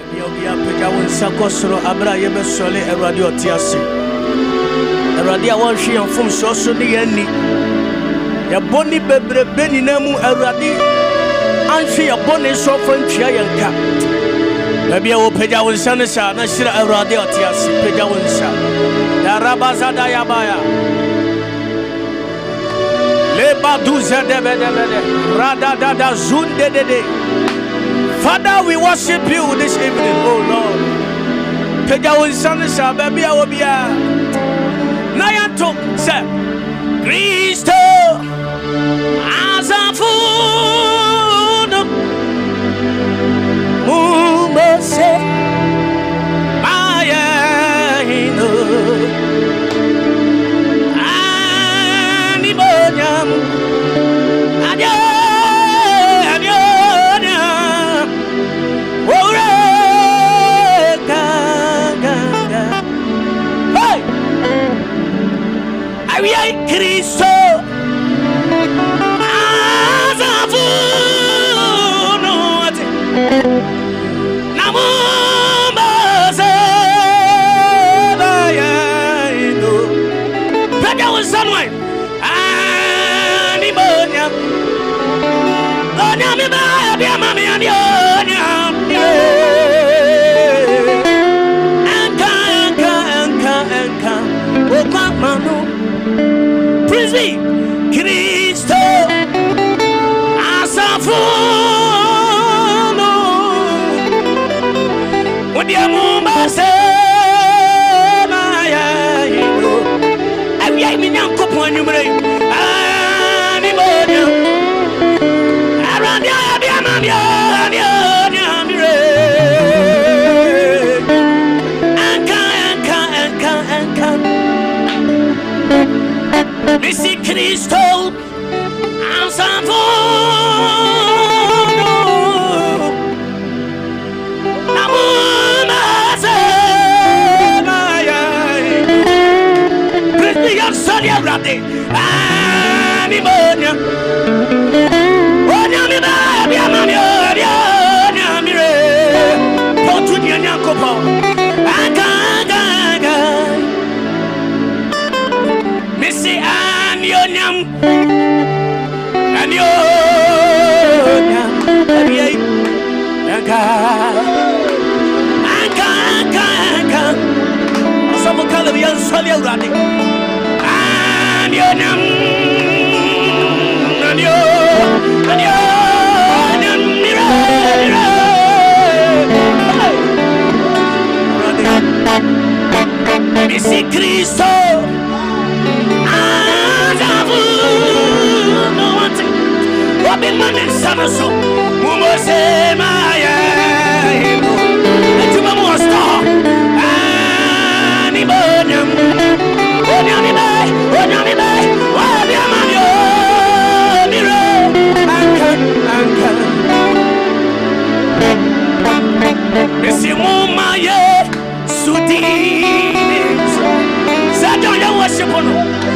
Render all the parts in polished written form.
Yobia Pejawin Sakosro Abra Yebesole Radio Tiasi. Radio Wanshi and Fum Soso Ni Ya Boni Bebre Beni Nemu Aradi Anshi ya Boni Sofan Chiayanka. Maybe I will Pejawin Sanasa, Nashira Radio Tiasi, Pejawin Sa. Ya Rabazada Yabaya. Leba Duza de Rada Dada Zunde de. Father, we worship you this evening, oh Lord. Pejawin Sanasa, baby, I will be a Nayanto, sir. Christo, as a food, Mumose, Maya, Anibonyam, Adia. Cristo azavunote namumbaze bayaido pega usanwe animonya onyame ba bia mami ani onyame anka okwamanu Cristo asafuno Odiamumase maya hino Awia minyanko ponyumre animonya Aradia bia mamia anyamire Anka Missy Cristo, I'm Sanfono. Please be your son, your brother. Animonia. Onyamira, Yamamia, Yamire. Potunia Yankopo. Missy Anyonyam. Anyonyam. Anka. Some color the young Solia running. Anyonyam. Anyonyam. Missy Cristo. Robin Manin Sanaso, Mumose Maya, and to Mamosta, Anibonium, Onyami, Wabiamanio, Miro, Anka, Missy Mumaya, Sudis, Sadoya worship on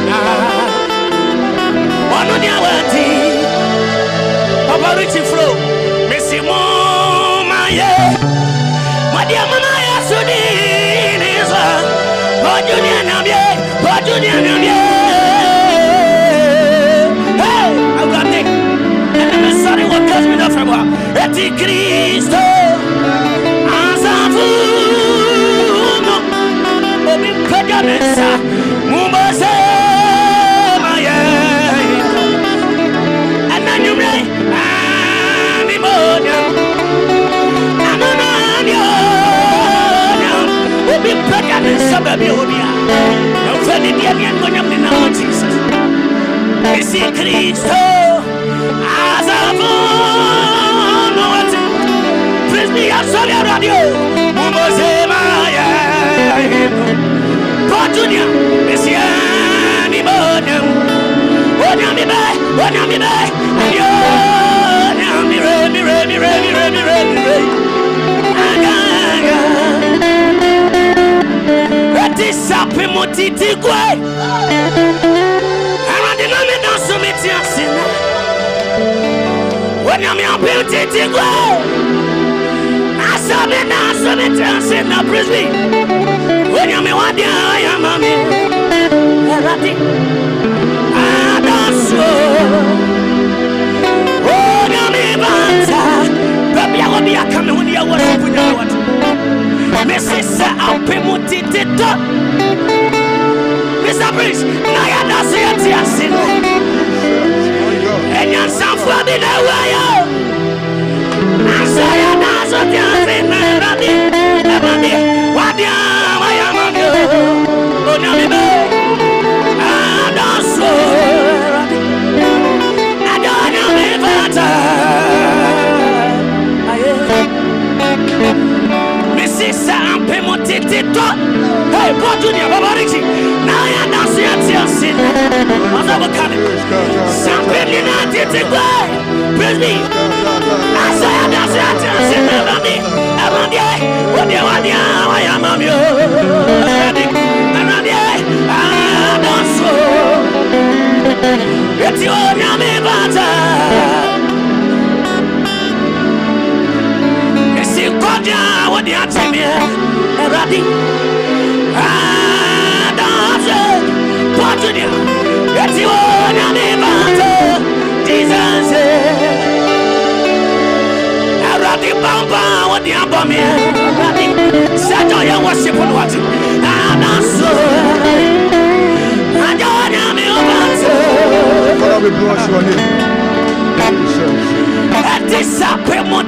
Wati. Papa Richie Flow, Missy Maya, Madia Maya Sudin, Pajunia Namie, hey, I got it, and I'm sorry what comes me from what, Eti Cristo, Azafuno, Obi Kajanesa, Mumase. Jesus. Missy Cristo, Azavuno, please be a solid radio. Mumose Maya, Fortunia, Missy Animonium, Onyami, Disapimotiti gwe Arade no me no sumiti asina When I'm your beauty gwe Asabe na so say na praise me. When you me want I am a me. Eradi. Adaso. Oh, you me banta. Baby, I will be a coming when you worship with you. What? Mrs. Alpemutito. Mr. Prince, now you don't see it. And you're some for the way. I say, I'm not so dancing. What do I am of you? Oh, no, me, I don't so. I don't know me better. Mrs. Ampemotito. Hey, what do you have? Now you don't see it. What's up, Kali? Something in that it's a way. Praise me. I say, I don't see it. Around here, what do you want? I am on you. Around here, I don't so. It's your name, butter. It's your God, what do you tell me? Ready? I don't so. What do you? It's your name, butter. Jesus. Bamba, what the Abami, Sato, you worship on what? I'm not so. I don't know me about it. We bless your name. At this up,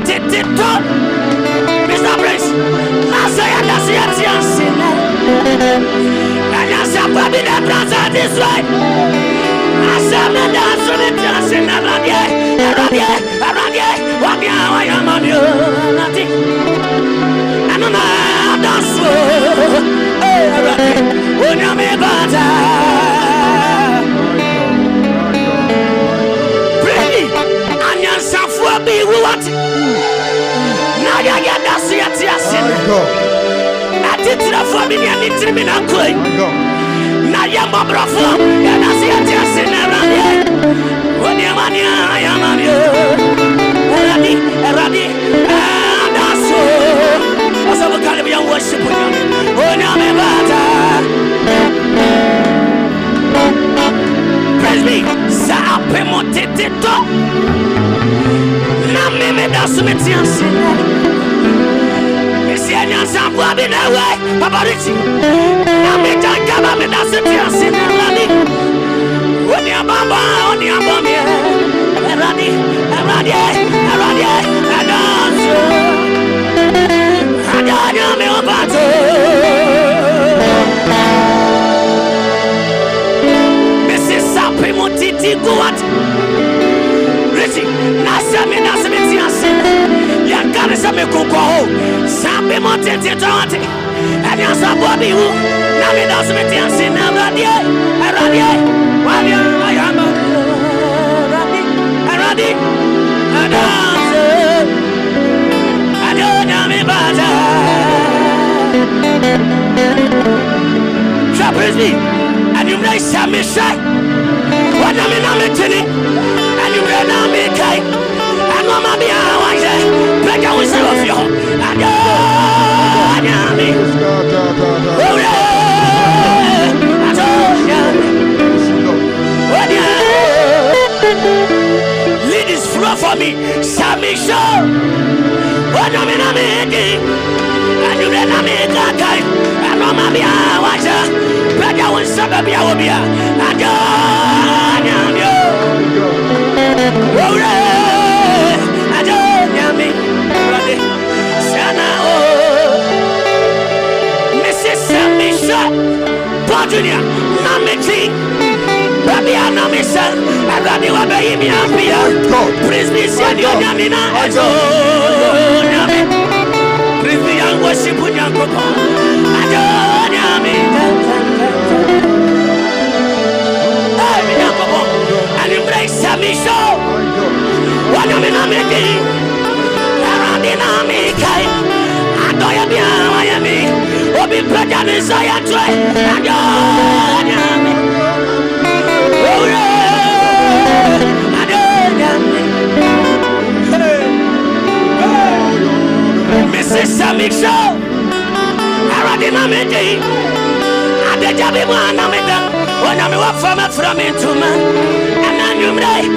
Mr. Prince, I say, I see it. And I said, Bobby, the brother this way. I said, the dance of it, around here. What I am on you, nothing. And I'm not so. When you're me, butter. Pretty, and you're some for me, what? Now you get that see it, yes. I did it for me, and it's me not good. Now you're my brother, and I see it, yes, in around here. When you're on you, I am on you. Ready, that's so. What's up, Caribbean worship? Oh, no, me better. Praise me, Sapemotito. Name me, that's me, Tiansi. Miss Yanyan Sampa, be that way, Papa Richie. Name Jankaba, me, that's it, Tiansi. When you're Bamba, on your bomb, ready, Mrs. Sapemotiti, go what? Richie, Nasami, Yankana Kuko, Sapemotiti, and Yasabi, Nami Dasmitian, Praise me, and you may say me shy. What am I telling? And you may not be kind. And Mama be a wise. But I will say of you. And lead this flow for me. Sammy show. What am I making? And you may not make a kind. And Mama be a wise. But I will say baby I will be a and Mrs. Samisha Junior, Namity, Baby Anamisa, and Rabbi Wabaimi Apia, Praise me, Senor Yamina, and Yami, Praise me and worship with Yanko, and Yami, and embrace Samisha, what am I making? Around Miami, Obi Prajan is I and Mrs. Samik Show, Aradina Medi, Adejabi Wanameda, when I'm off from it to man, and then you may,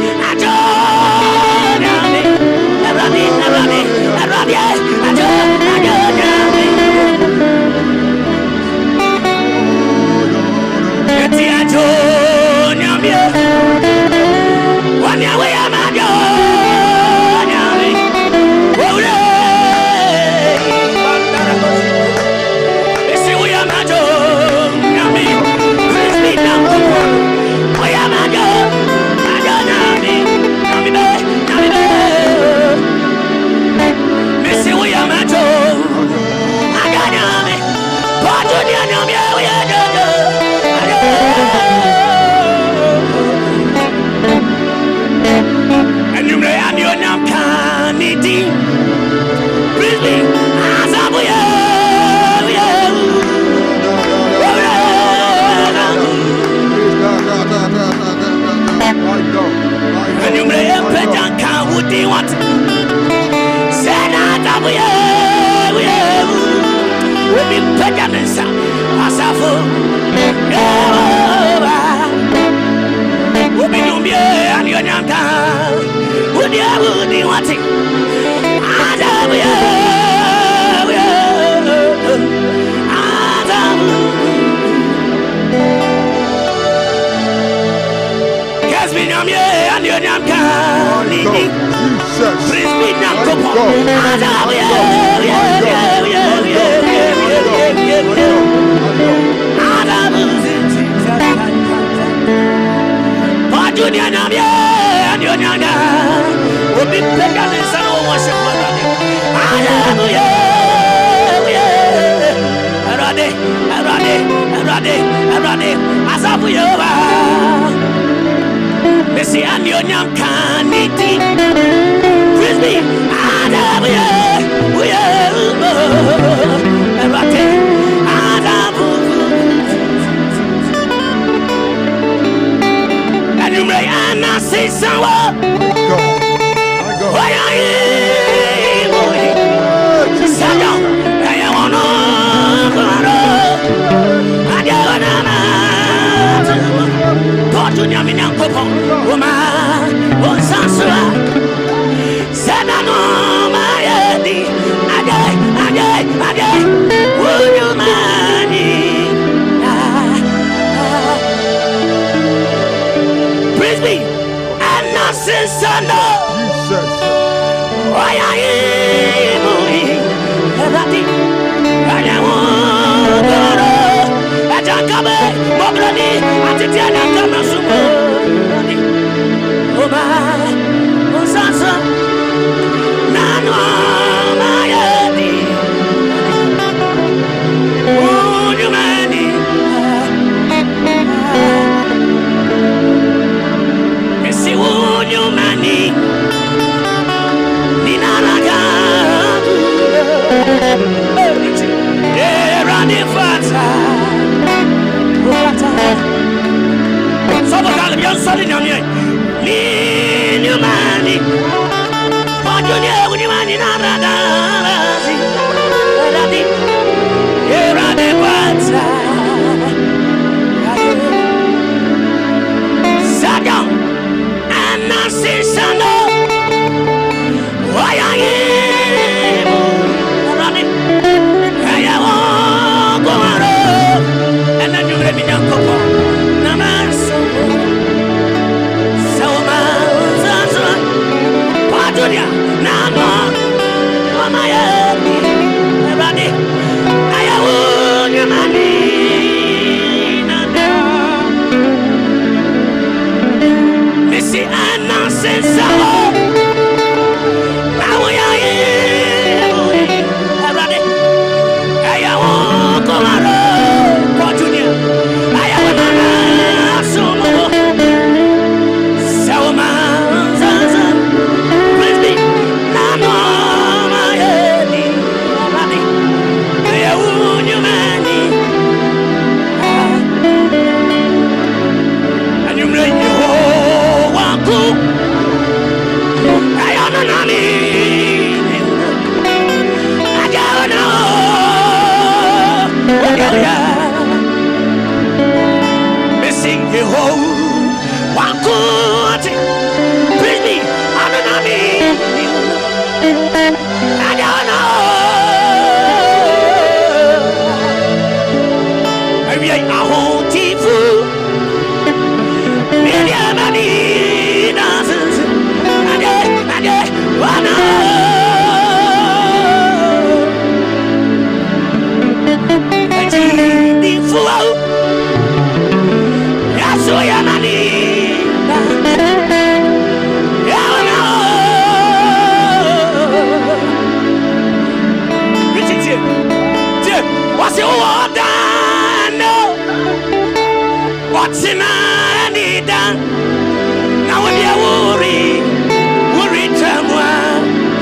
What's your water? No. What's in any done? Now when you worry someone.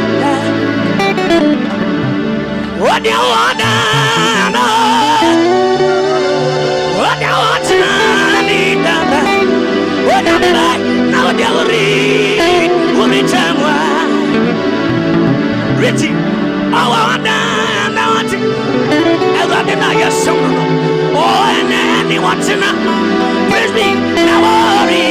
What do you want? No. What do you want? What I'm like now they worry someone. Richie, I want now. I got the night song. Oh, and anyone to know. Praise me, now worry.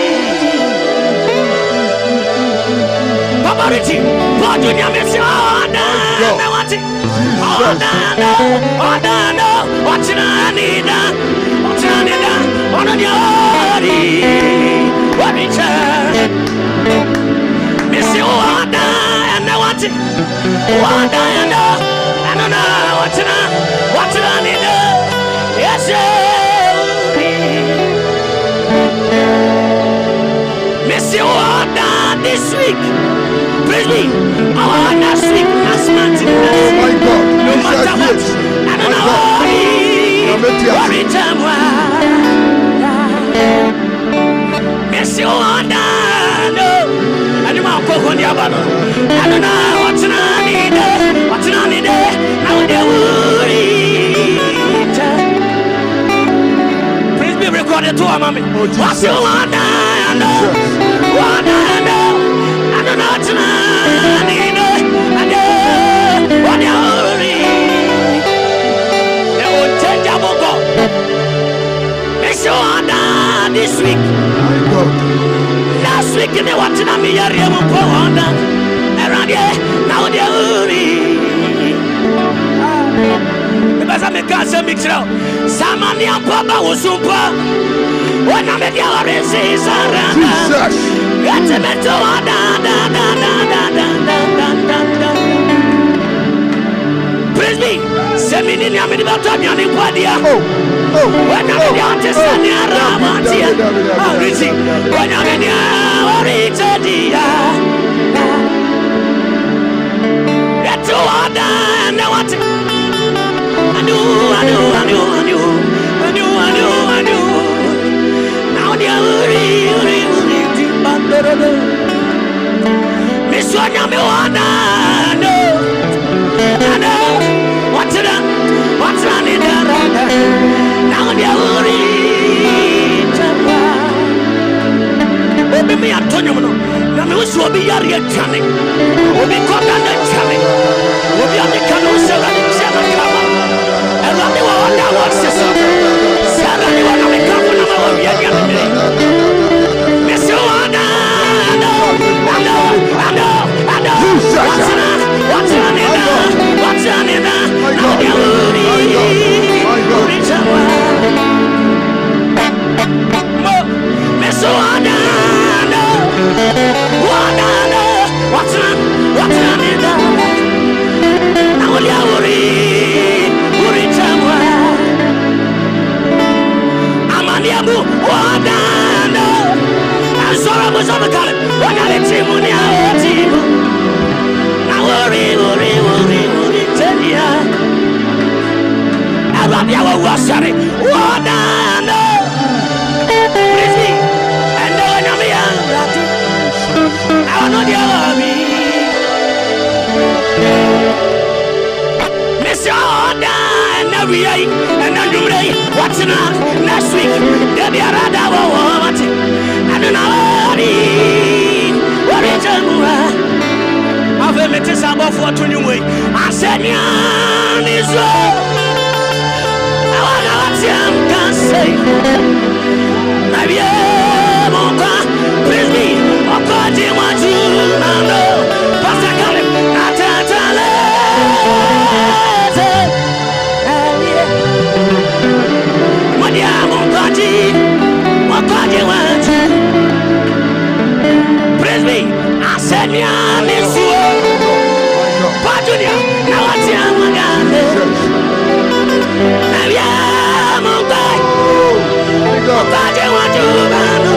Papa Richie, what do you miss? Oh, no, I want it. Oh, no, what's in a need? What's in a need? On your body, what return? Miss you, and I want it. What I know, what's in a need? Yes, miss you, this week. Praise me. Oh, last week, last month. Oh my God. No matter what. I don't know. What return? Miss you, no. I don't know what you about. I don't know what's in need. What's in need? Now they worry. Please be recorded to our mommy. What's you want? I know. What I know. I don't know what's in need. I know. What you worry. They will change our God. Miss you this week. Last week they watching me area mo po onda. Around here now they worry. Because I'm a cancer mixer. Samani papa usumpa. When I'm at your races around. Get a metal praise me. Semini ni amini batoni ani kwadia. When I'm at your tesani aramantia. Oh, Richie. When I'm at your Richardia. Get to order and I want it. I knew. Now they're Miss Sonia, me wanna know. I know what's running around. Now they're worried. Obi me Antonio, now me wish you be yari channel. Obi caught on the channel. Obi on the canoe, Sarah, the channel cover. And what they want now, what's this? Sarah, you want to make up for number one, yeah. Miss Joanna, I know. What's running now? Now they're worried. Miss Joanna, what's running now? Now they're worried. Amaniamu, Wadano. I'm sorry, I was on the column. What are the team? Now worry, tell ya. Arabia was sorry. Wadano. Please me. And no one of you. I know the army. Mr. Oda and every and what's enough last week? They'll be a rather what? I don't know what it's I've met this above what to new way. I said, Yan is well. I want to what you can say. Maybe I'm please me. Of course, you want to know. Pastor Caleb, not praise me. I said, yeah, miss you. Pajunia, now what's your magazine? Now, yeah, Montai. What you want to know?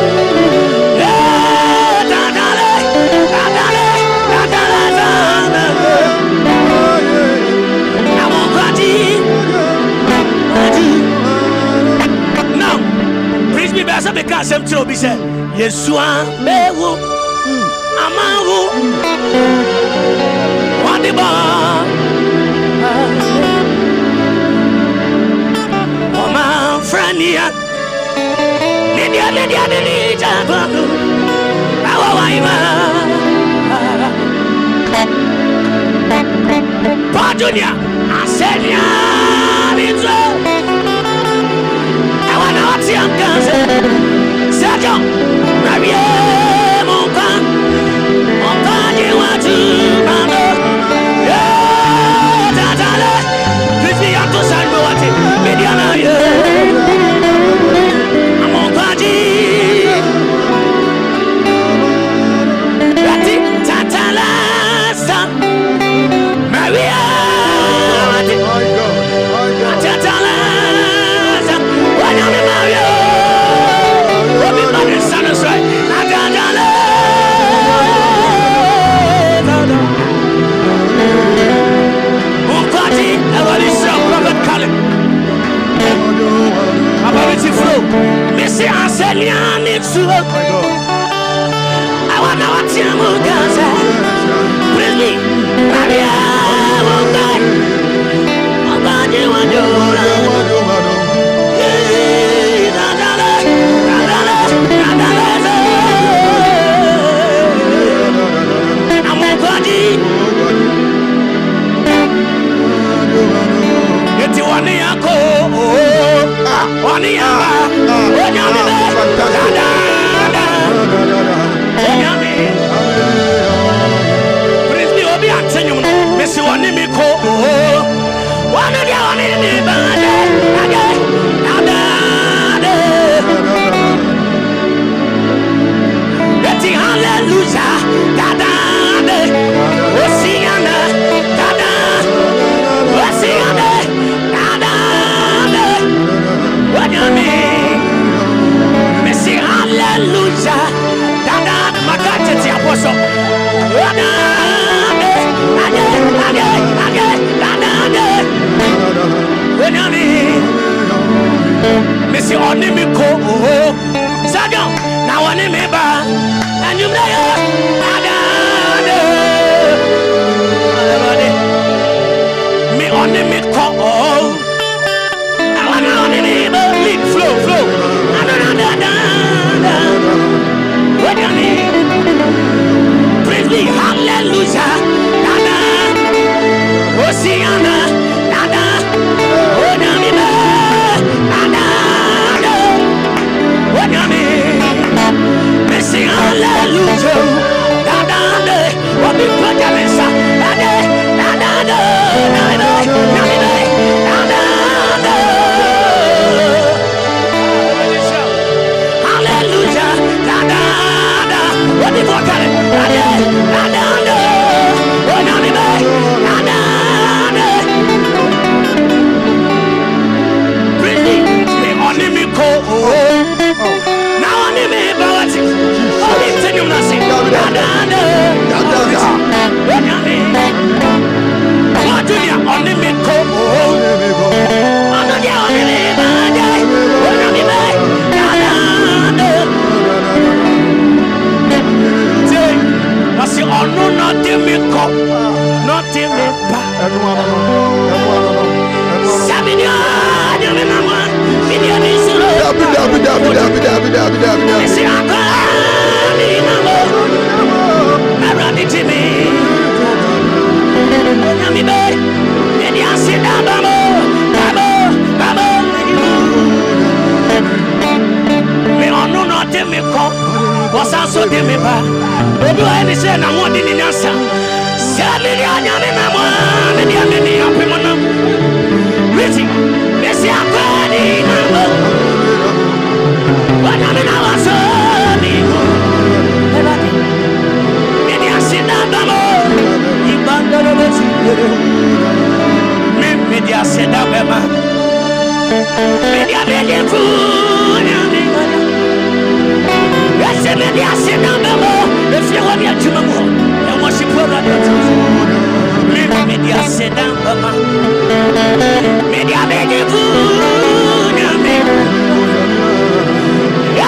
some trouble, sir. Yes, one, bewu, amaru, what the bar, oh, my friend, yeah, media, Padunia, I said, yeah, it's I want to see him dancing. Sergio, Maria, Monpan, you want to, Mama? Yeah, Tatala, please be up to San Boati, Mediana, I'm on party. Tatala, Maria, Tatala, when I'm in Mario, everybody's son is right. Tatala, Party, everybody show, Robert Cullen. Ability flow, Missy Anselian, it's true. I want to watch him dance. Please me, Maria, you want to Missy on me ko Sagan now on me ba and you know me on me ko I want on me ba lead flow what you need praise me hallelujah Oceana Missing hallelujah, what we put them inside, hallelujah, what we put them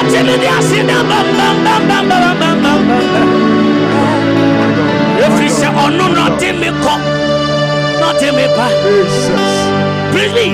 Praise me.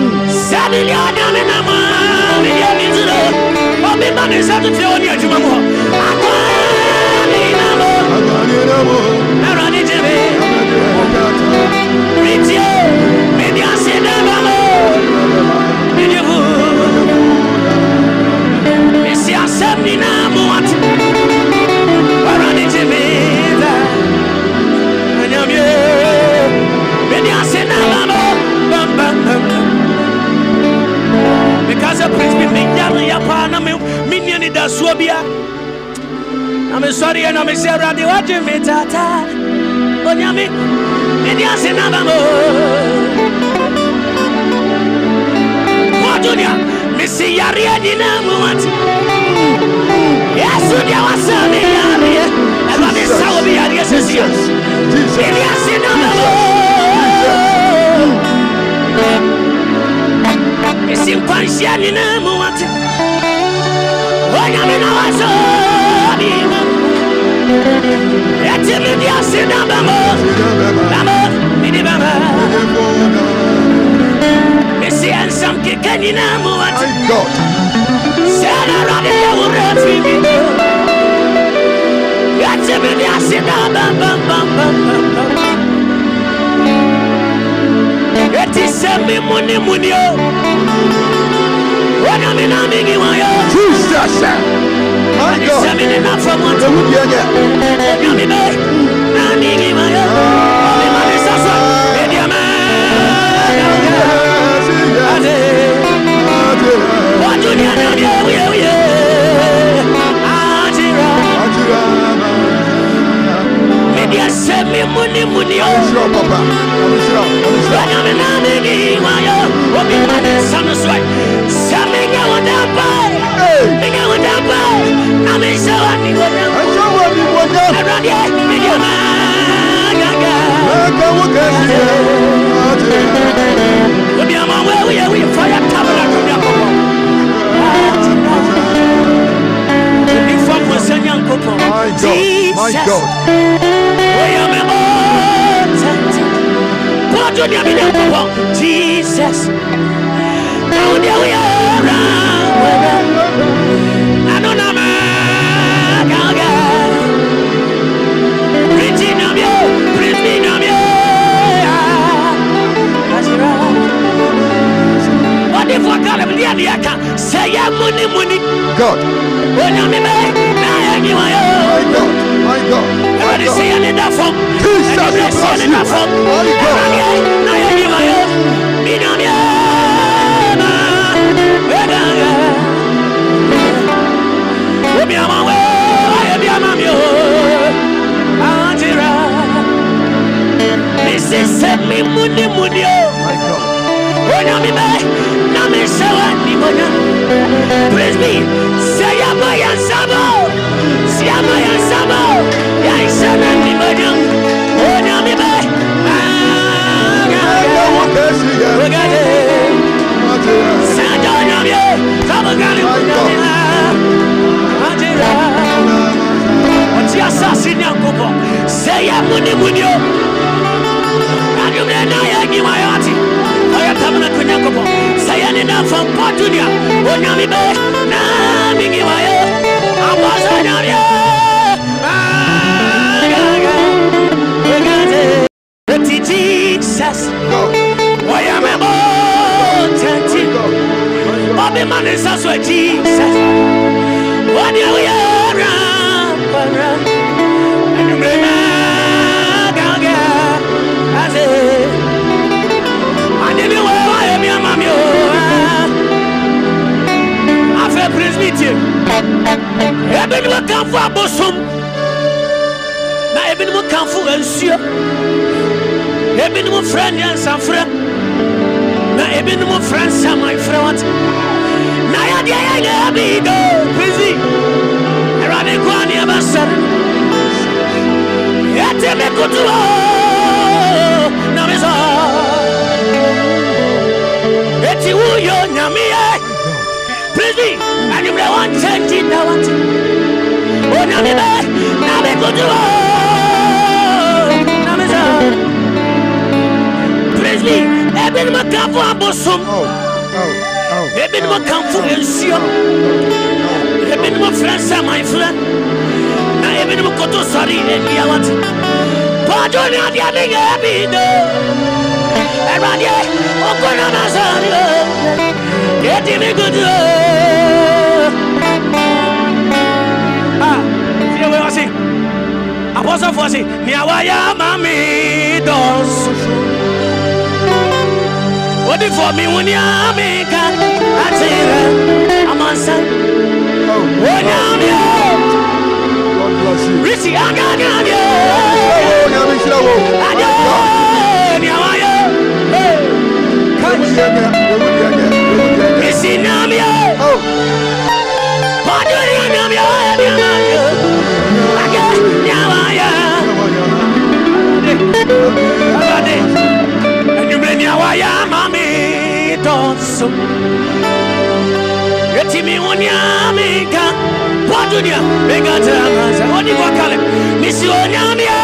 Because a prince be minion da swabia. I'm sorry and I'm sorry. They watching me tata. Onyami, media senabamo. Wadunia, Missy Yaria Dinamuat. Yes, you are serving Yaria. I love it so be Yaria says, media senabamo. Simpansiani na muate Onyame na waso Abima Eti midi asina bamo Bamo Midi bama Misi ansam kikeni na muate Sena rade ya ure fimi Eti midi asina bam Eti semi muni muni yo Jesus, my God. My God. Jesus. Now there we are. I don't know. What if I got him? Say, money. God. My God. Everybody say enough for Jesus. Enough for praise me. Say Amaya Sabo. See Amaya Sabo. Yaisana Nimodum. Oh, Namibe. Say Munio. Say enough from Portunia. Oh, Namibe. Namigiwayo. I was on Jesus. Why am I born? Bobby man is also Jesus. What do we are? And you may not as it. I didn't know why I'm your mammy. I feel presbyterian. I've been looking for a bosom. I've been looking for a shoe. Ebi no friend and some friend. Na ebi no friends and my friend. Na ya dia ya bi do busy. Erade kwani abasar. Ete me kutu na mesa. Eti wo yo nyame. Busy. you want change it now. Oh, now me bad, now me good to now me so. Praise me. Ebe ni makamfu abosom. Ebe ni makamfu ensio. Ebe ni mafransa my friend. Na ebe ni makoto sorry endi awati. Pajo ni adi adi ebi do. Eradi okona masari o. Eti mi good o. Apostle for say, Niawaya mami dos. What if for me when you make a atira? I'm on son. What am you? God bless you. Richie, I got you. Niawaya. Richie, Namia. Oh. What do you know? And you bring your wire, mommy, don't so. Get me on your make up. What do you make a time? What do you call it? Miss you on your me.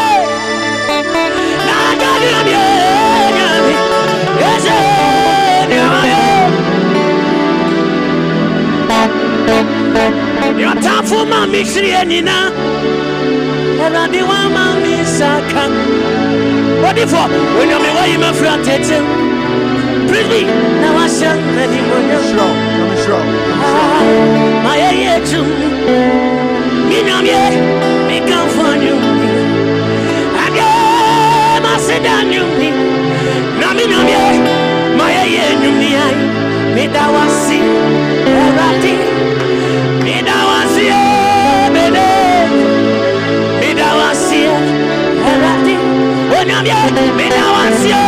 Your time for my mixing and now. And I do want my miss. What if when I'm away, my friend, pretty now I shall let him on my age. Me come for you. And I said, I knew me. Nami, my age, me that was see, me that was see, me that was see. When I'm here, me now want you.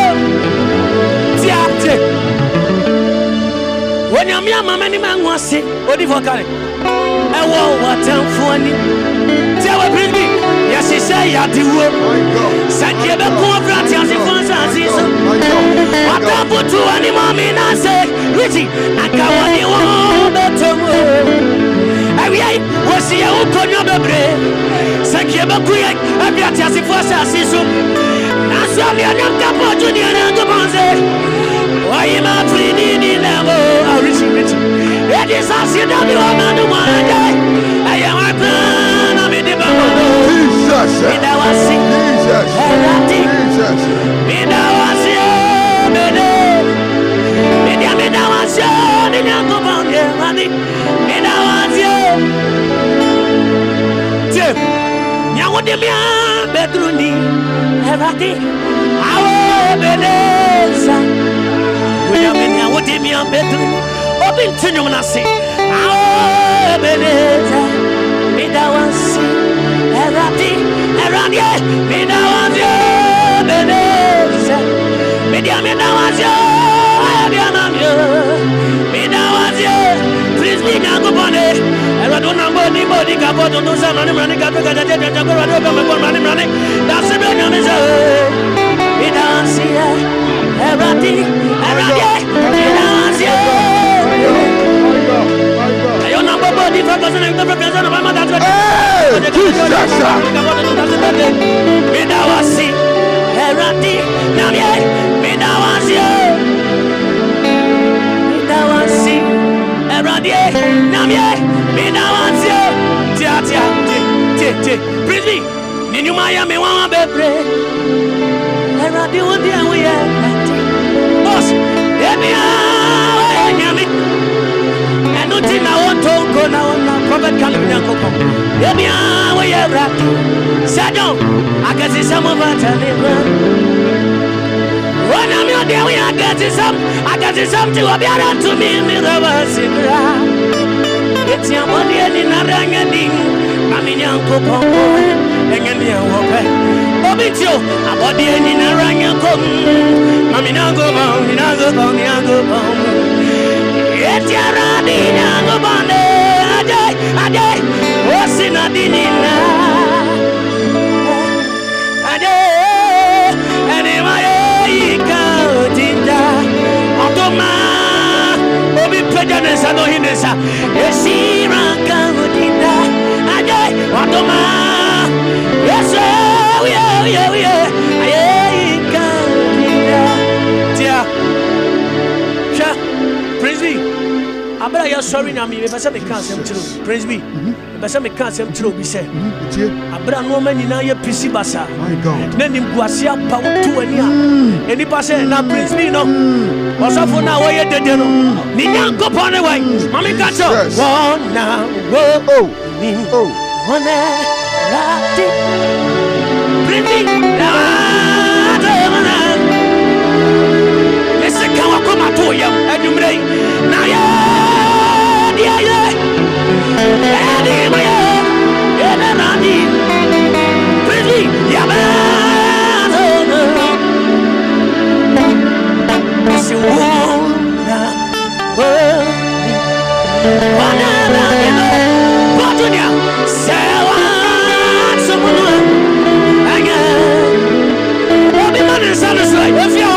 When I'm here, my many man wants it. What do you want? I want what I'm funny. Tell me, bring me. Yes, he say you do. Send you the conference as if once I see some. What I put to any mommy and I say, Richie, I got what you want better. I was here who could not be brave. Send you the quick. I got as if once I see some. I am not capable to do it. Why am I pleading in level? I receive it. It is as you don't know about the one day. I am a plan of it. Jesus. Me that was sick. Jesus. Me that was you. Me that was you. Me that was you. Now what do you bedroom? Everything, our beleza. We are in our demian bedroom. Open to you when I say, our beleza. Me that was everything around here. Me that was your beleza. Me that was your, me that was your. Please be now go on it. I don't know anybody got to do something. Running, got to get a running. That's the name is we don't see everything around here. We don't see I don't know about the person of the president of my mother. We don't see everything. Now, we don't see. We don't see everything. Now, we don't see. Breathe me. You might me one baby. I run you one day we are. Boss, let me and nothing I want to go now. Prophet Calvin Coco. Let me we are rapping. Saddle, I can see some of us. When I'm your day, we are getting some. I can see some to be around to me. It's your money and in a rang. I'm in your coco. Obitio, a body in a rang. Mammy, now go bound, now go bound, now go bound. It's your rabbit, now go bound. A day, what's in a dinner? A day, and in my Automa, Obi Prejudice, I know him. Yes, she Abra ya sorry na me pese me kan asem kiro praise be pese me kan asem kiro bi se abra no ma nyina ye pisi basa na nim guase apa wotu ani a eni pa se na praise be no osofo na wo ye dede no ni nyankopon ne wai mama ka cho wona wo ni wona rati praise be Mese kawa koma to yam adumrei na ya dia ya edi maya ena nani really ya ba si wona wana na ya botunya sewa someone anya obi man satisfy if you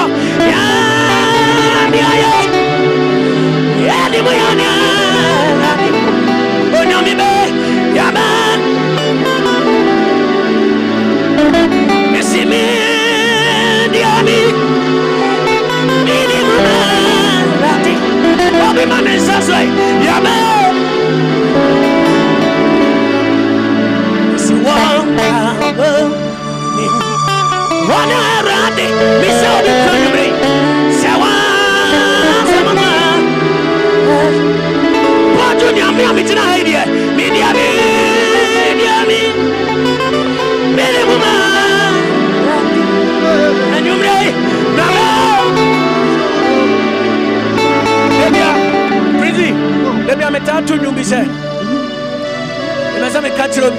to you be said. If I catch you,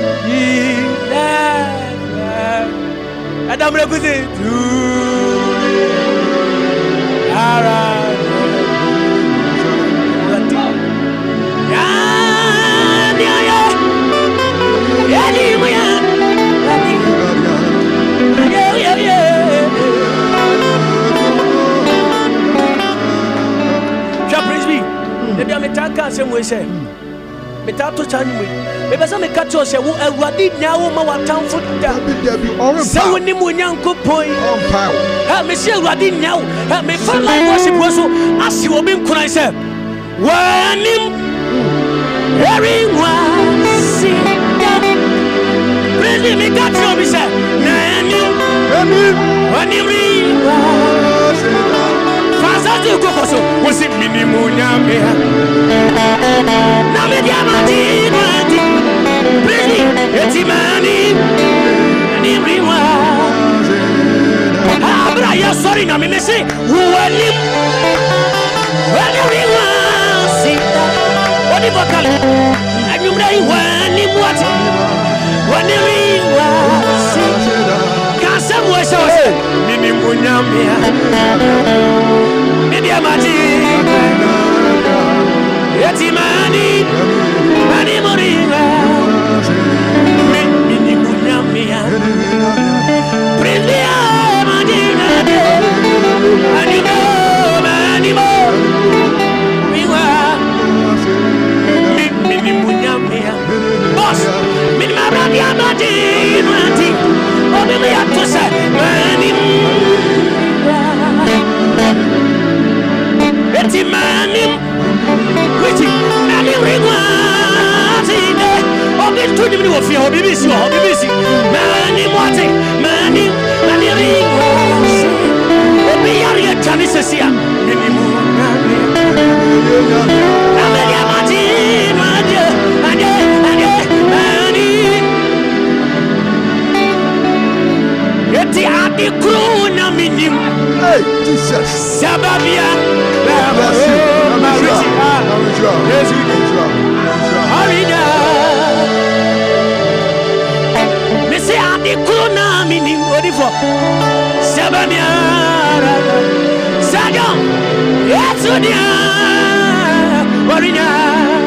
Adam represent same way say me ta to chan me be me catch us say wo awurade nya wo ma watamfo da say woni mu nyankopon ha me say awurade nya wo ha me fa live worship wo so asi obi nkran say wanim everyone see praise me catch you be say wanim Fazati ukokoso wasi minimu nyame na media mati Pretty etimani ni riwa abra ya sorry na me say wani riwa sita wani vocal anyumra wani what wani riwa sita kasa mwesa wase minimu nyame media mati etimani mani moriwa mini munyamia previa madina animo animo miwa mini munyamia boss mini maradia madina ti obele atosa mani etimani which mani riwa to the middle of your BBC or BBC. Mani Mati, Mani Ringo. Obi Aria Tanisasia. Amelia Mati, Mani. Yeti Adi Kruna Minim. Hey, Jesus. Sababia. Kuna mini odifo Sabamia Sadam Yatsudia Orina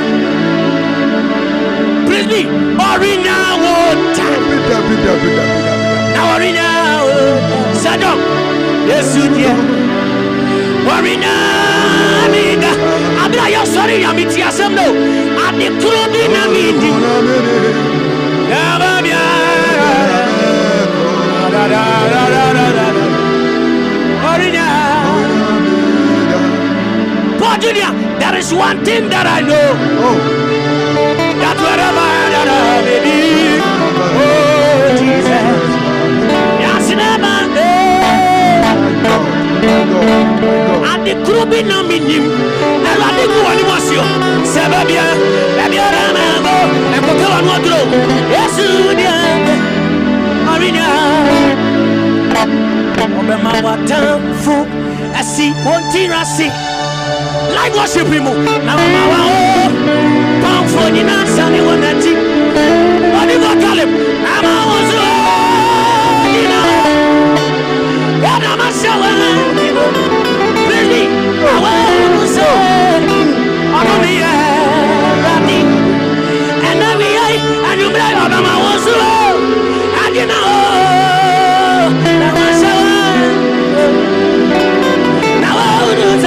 Please me Orina water Now Orina Sadam Yatsudia Orina Amiga Abla yo sorry amiti asemno Adi Krubi na mindi Sabamia Junior, there is one thing that I know. That wherever that I may be, oh Jesus, yes, never. And the Krubi no minim, and I think what was you. Sababia, Babia, and Coca Wadro. Yes, Marina. Obama Watam Fu, I see one thing I see. Like worship him. Now, pound for the Sunday one that you. What do you call him? I'm always what am I showing? Really? I will say, I'm ready. And then we and you play on my was and you know, I'm showing. Now I will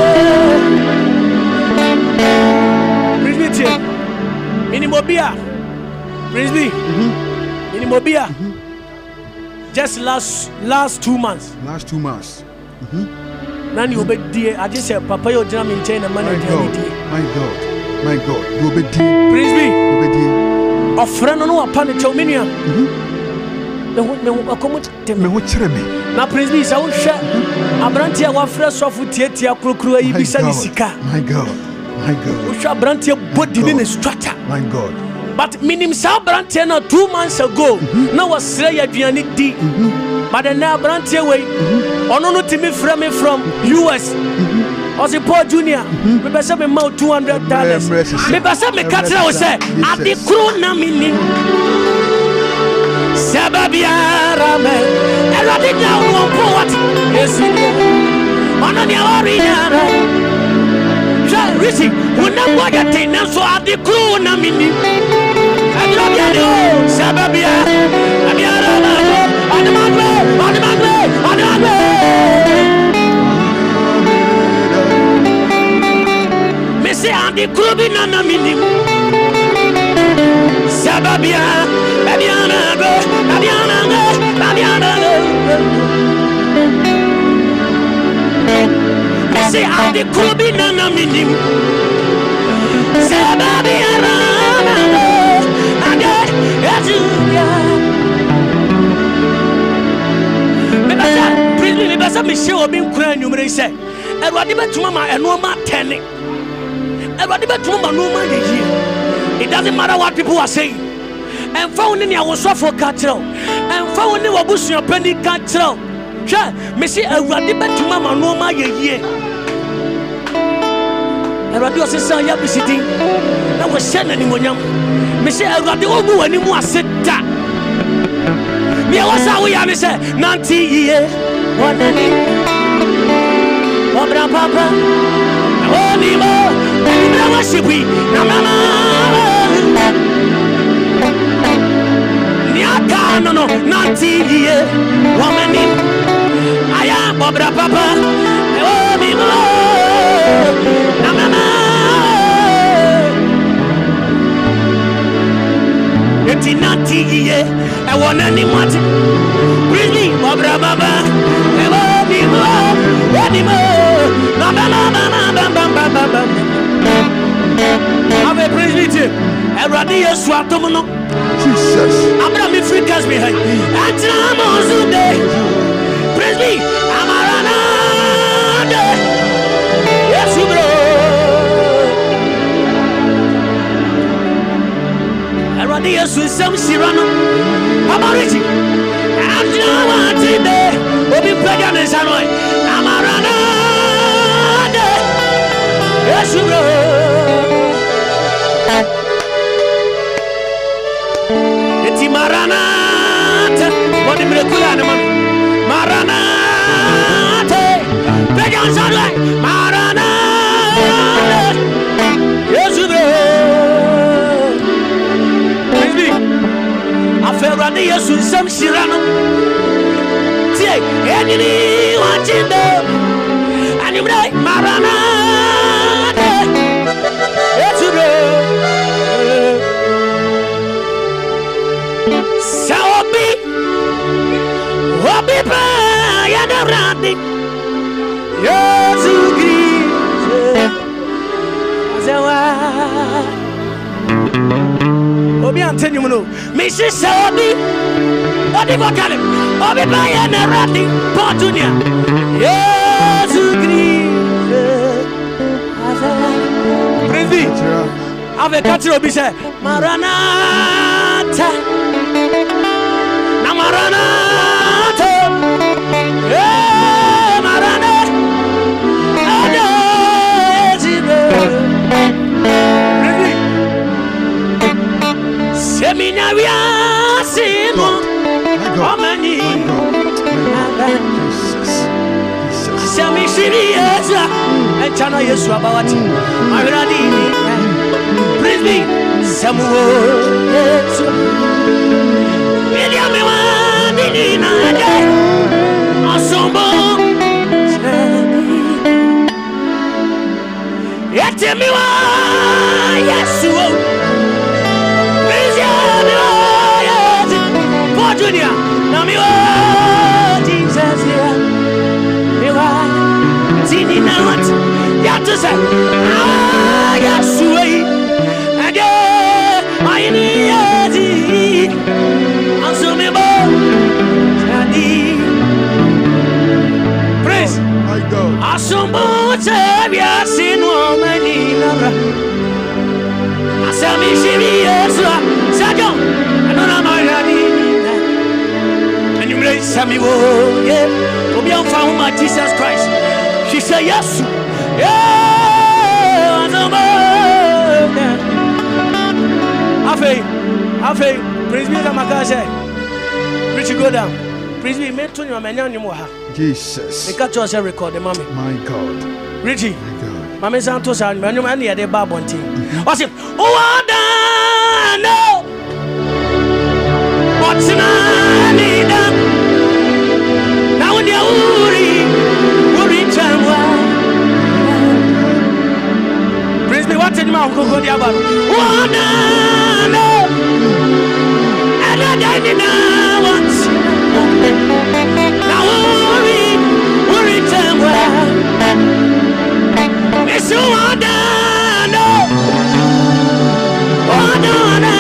say, Prince Minimobia, Prince B, Minimobia. Just last 2 months. Last 2 months. Nani obe die. I just said, Papa, you're going to maintain a man. My God. You obe die. Praise be. A friend no upon the Chominia. Now, praise be. So, Abrantia wa fresh off with Tietia Krukru, Ibisa Sika. My God. Brantia body in a strata. My God. But minim sa brantia na 2 months ago. Now was say aduane di. But then now brantia way. Ono no timi frame from US. Osi Paul Junior. Me pese me ma $200. Me pese me katra we say ade kru na minim. Sababia rame. Elade nya won po what? Yesu. Ono ni awari nyara. Rishi, when I'm going to take them, so I declare na mini. I love you, Sababia. I'm me say I declare na mini. Sababia, say I declare na mini. Michelle being crying, you may say, and what about Mama and no man 10? And what about Mama no man here? It doesn't matter what people are saying. And found in your sofa cattle, and found in your bush your penny cattle. Sure, Missy, and what about Mama no man here? And what was his son visiting? I was sending him on young. Missy, I got the old one in one set that. Me was how we have said, 90 years. What the name? Papa, oh, Nemo, and you worship we, Namama. Niaka, no, 90 years. Woman, I am Bobra Papa, oh, Nemo, Namama. It's 90 years, I want anyone. Really, Bobra Baba. Have a praise meeting. Everybody is swatomono. Jesus. I'm not me freakers behind. And I'm on Sunday. Praise me. I'm around. Yes, you bro. Everybody is with some Cyrano. I'm already. And I'm on Sunday. Obi pregnant is annoying. I'm around. Yes, you know. It's Maranatha. What the miracle animal? Maranatha. Pregnant is annoying. Maranatha. Yes, you know. Please me. I feel ready. Yes, you some Cyrano. Any watching them, and you like Maranatha. Yes, you know. So be, by and around it. Yes, you anteni mu no me shi se obi vocale obi ba ye na radi potunia Jesus Christ Prezi ave katiro bi se Maranatha na Maranatha Maranatha Prezi seminaria simo amani Sami shiriya echana Yesu abawati Maranatha Praise me, Samuel. William, Nina, ensemble. Yetemiwa, Yesu. Praise you, for Junior. Namiwa, Jesus, Miwa, Tini, not. Yatu say, Yesu. Praise My God. Asumbu tebia sinu menina Asami shiri Yesu Sajon Anona marani And you may sami wo Yeah Obi on found Jesus Christ She said yes Yeah Asumbu Afei Praise be the Makashe Richie go down Praise be me to you amenya ni mo ha Jesus. They catch us record the mommy. My God. Richie. My God. Mommy Santos and many at the bar one thing. What's it? Oh, no. What's in them? Now in the Uri Praise me, what's in my uncle? Oh, no. And I didn't know once. Now Uri turn well. It's so hard. No. Oh, no.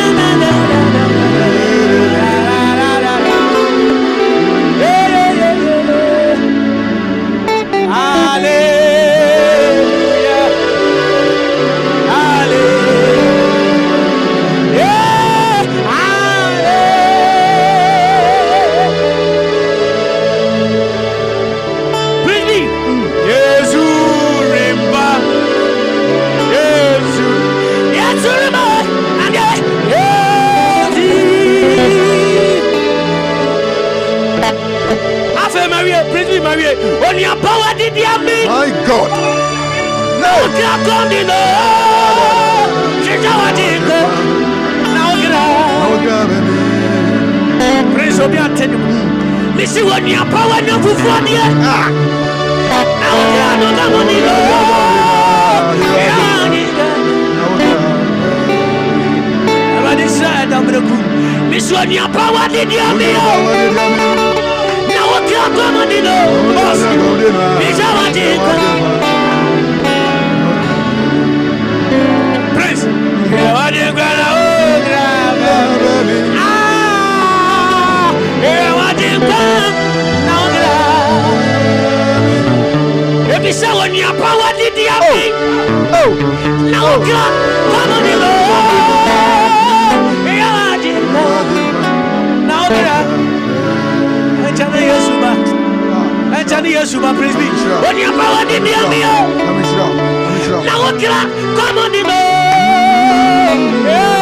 When your power did you mean? My God. No, praise be unto you. Listen, when your power no for you. Miss when your power did you mean? Praise. If you say when your power did the army, now God, come on, now Yesuba, praise me. When your power did the army, now God, come on,